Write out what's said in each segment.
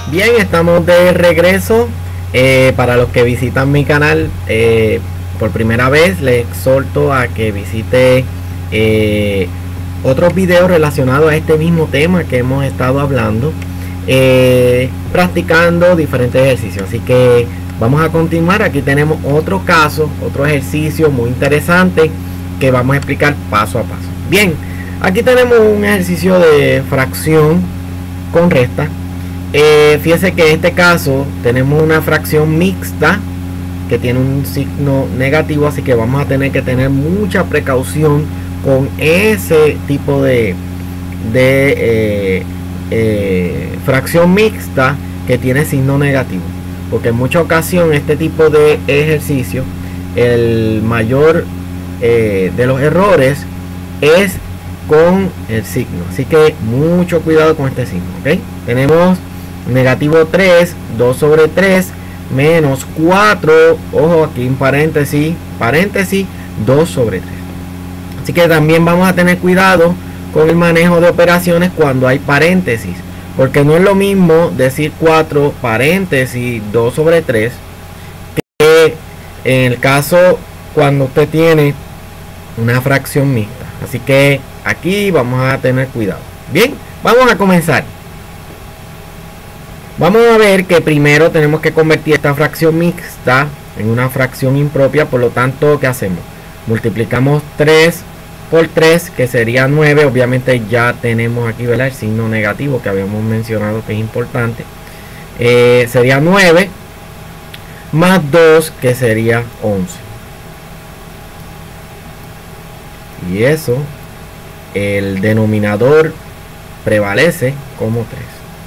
Bien, estamos de regreso. Para los que visitan mi canal por primera vez, les exhorto a que visite otros videos relacionados a este mismo tema que hemos estado hablando, practicando diferentes ejercicios. Así que vamos a continuar. Aquí tenemos otro caso, otro ejercicio muy interesante que vamos a explicar paso a paso. Bien, aquí tenemos un ejercicio de fracción con resta. Fíjense que en este caso tenemos una fracción mixta que tiene un signo negativo, así que vamos a tener que tener mucha precaución con ese tipo de fracción mixta que tiene signo negativo, porque en muchas ocasiones este tipo de ejercicio, el mayor de los errores es con el signo, así que mucho cuidado con este signo. ¿Ok? Tenemos negativo 3, 2 sobre 3, menos 4, ojo aquí en paréntesis, 2 sobre 3. Así que también vamos a tener cuidado con el manejo de operaciones cuando hay paréntesis, porque no es lo mismo decir 4 paréntesis 2 sobre 3 que en el caso cuando usted tiene una fracción mixta. Así que aquí vamos a tener cuidado. Bien, vamos a comenzar. Vamos a ver que primero tenemos que convertir esta fracción mixta en una fracción impropia. Por lo tanto, ¿qué hacemos? Multiplicamos 3 por 3, que sería 9. Obviamente ya tenemos aquí, ¿verdad?, el signo negativo que habíamos mencionado que es importante. Sería 9 más 2, que sería 11. Y eso, el denominador prevalece como 3.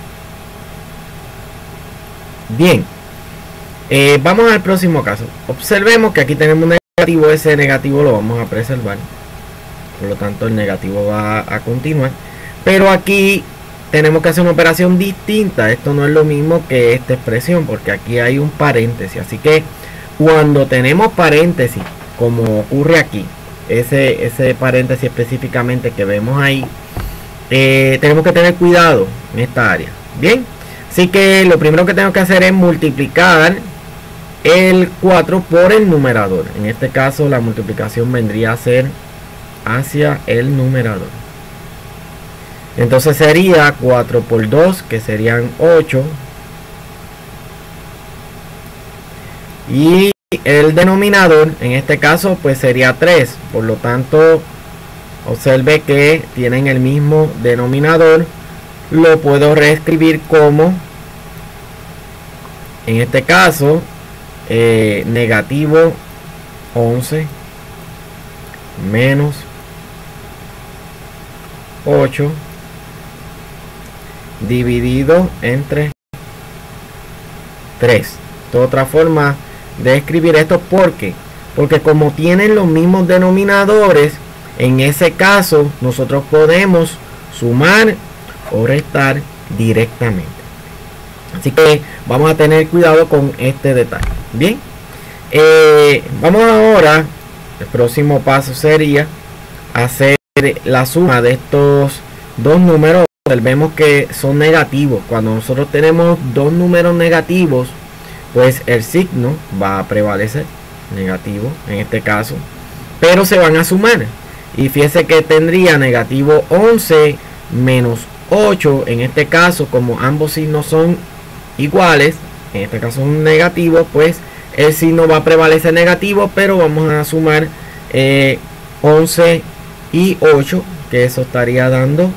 Bien, vamos al próximo caso. Observemos que aquí tenemos un negativo. Ese negativo lo vamos a preservar, por lo tanto el negativo va a continuar, pero aquí tenemos que hacer una operación distinta. Esto no es lo mismo que esta expresión, porque aquí hay un paréntesis. Así que cuando tenemos paréntesis, como ocurre aquí, ese paréntesis específicamente que vemos ahí, tenemos que tener cuidado en esta área. Bien, así que lo primero que tengo que hacer es multiplicar el 4 por el numerador. En este caso la multiplicación vendría a ser hacia el numerador. Entonces sería 4 por 2, que serían 8. Y el denominador en este caso pues sería 3. Por lo tanto, observe que tienen el mismo denominador. Lo puedo reescribir como, en este caso, negativo 11 menos 8 dividido entre 3. De otra forma de escribir esto, porque como tienen los mismos denominadores, en ese caso nosotros podemos sumar o restar directamente. Así que vamos a tener cuidado con este detalle. Bien, vamos ahora, el próximo paso sería hacer la suma de estos dos números. Vemos que son negativos. Cuando nosotros tenemos dos números negativos, pues el signo va a prevalecer negativo en este caso, pero se van a sumar. Y fíjese que tendría negativo 11 menos 8. En este caso, como ambos signos son iguales, en este caso un negativo, pues el signo va a prevalecer negativo, pero vamos a sumar 11 y 8, que eso estaría dando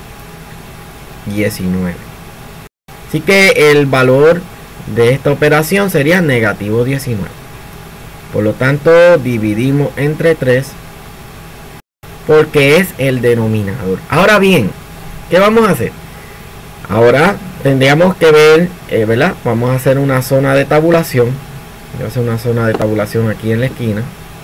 19. Así que el valor de esta operación sería negativo 19. Por lo tanto, dividimos entre 3 porque es el denominador. Ahora bien, ¿qué vamos a hacer? Ahora tendríamos que ver, ¿verdad? Vamos a hacer una zona de tabulación. Voy a hacer una zona de tabulación aquí en la esquina.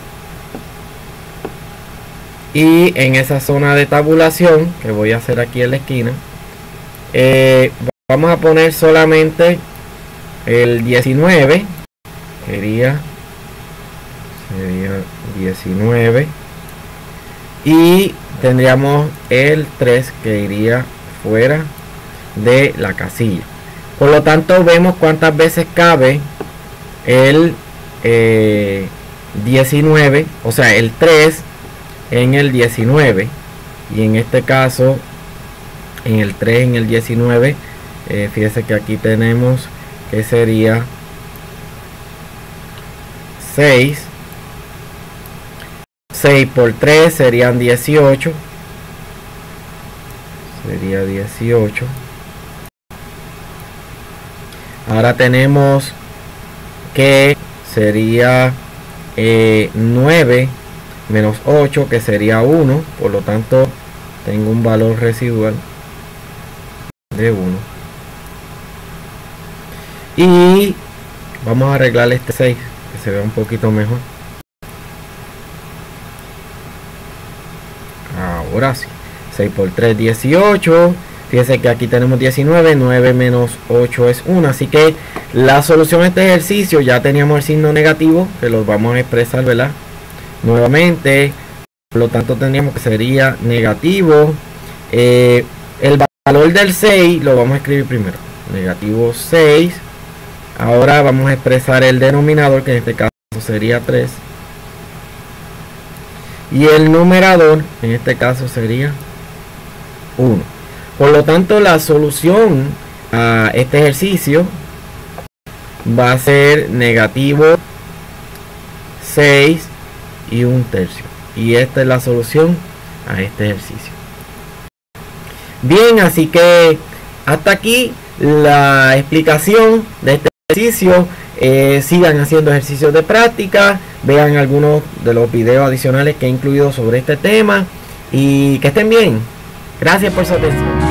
Y en esa zona de tabulación que voy a hacer aquí en la esquina, vamos a poner solamente el 19. Sería 19. Y tendríamos el 3 que iría fuera de la casilla. Por lo tanto, vemos cuántas veces cabe el 19, o sea, el 3 en el 19. Y en este caso, en el 3 en el 19, fíjese que aquí tenemos que sería 6. 6 por 3 serían 18. Sería 18. Ahora tenemos que sería 9 menos 8, que sería 1. Por lo tanto, tengo un valor residual de 1. Y vamos a arreglar este 6, que se vea un poquito mejor. Ahora sí. 6 por 3, 18. Fíjense que aquí tenemos 19. 9 menos 8 es 1. Así que la solución a este ejercicio, ya teníamos el signo negativo, que lo vamos a expresar, ¿verdad? Nuevamente. Por lo tanto, tendríamos que sería negativo. El valor del 6 lo vamos a escribir primero. Negativo 6. Ahora vamos a expresar el denominador, que en este caso sería 3. Y el numerador, en este caso sería 1. Por lo tanto, la solución a este ejercicio va a ser negativo 6 y 1/3. Y esta es la solución a este ejercicio. Bien, así que hasta aquí la explicación de este ejercicio. Sigan haciendo ejercicios de práctica, vean algunos de los videos adicionales que he incluido sobre este tema y que estén bien. Gracias por su atención.